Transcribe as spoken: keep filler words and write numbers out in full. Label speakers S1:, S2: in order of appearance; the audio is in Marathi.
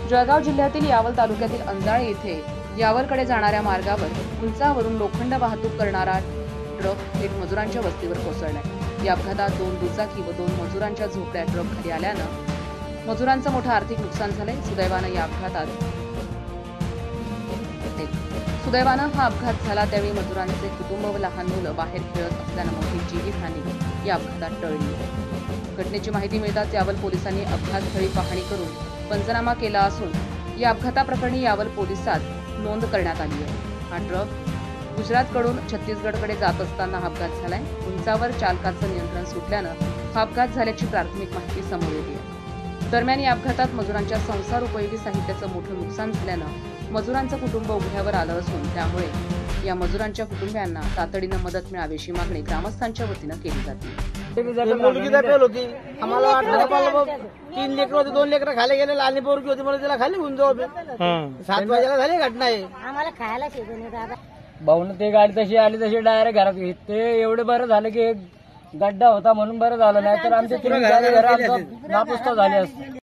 S1: जळगाव जिल्ह्यातील यावल तालुक्यातील अंजाळे येथे यावलकडे जाणाऱ्या मार्गावर उंचावरून लोखंड वाहतूक करणारा ट्रक थेट मजुरांच्या वस्तीवर कोसळलाय। या अपघातात दोन दुचाकी व दोन मजुरांच्या झोपड्या ट्रक खाली आल्यानं मजुरांचं मोठं आर्थिक नुकसान झालंय। सुदैवानं या अपघातात सुदैवानं हा अपघात झाला त्यावेळी मजुरांचे कुटुंब व लहान मुलं बाहेर खेळत असल्यानं मोठी जीवितहानी या अपघातात टळली। घटनेची माहिती मिळताच यावल पोलिसांनी अपघातस्थळी पाहणी करून पंचनामा केला असून या अपघाताप्रकरणी यावल पोलिसात नोंद करण्यात आली आहे। हा ट्रक गुजरातकडून छत्तीसगडकडे जात असताना हा अपघात झालाय। उंचावर चालकाचं नियंत्रण सुटल्यानं हा अपघात झाल्याची प्राथमिक माहिती समोर येते आहे। दरम्यान या अपघातात मजुरांच्या संसार उपयोगी साहित्याचं मोठं नुकसान झाल्यानं मजुरांचं कुटुंब उघड्यावर आलं असून त्यामुळे या मजुरांच्या कुटुंबियांना तातडीनं मदत मिळावी अशी मागणी ग्रामस्थांच्या वतीनं केली जाते।
S2: मुलगी दाखल होती, आम्हाला वाटलं तीन लेकर होते, दोन लेकर खाली गेले, लहान पोरगी होती, मला तिला खाली घेऊन जाऊ। सात वाजेला झाली घटना आहे। आम्हाला खायला शिकवणे दादा
S3: भाऊन ते गाडी तशी आली तशी डायरेक्ट घरात घेत ते एवढं बरं झालं की गड्डा होता म्हणून बरं झालं, नाही तर आमच्या तीन घरात नापुष्ट झाली असते।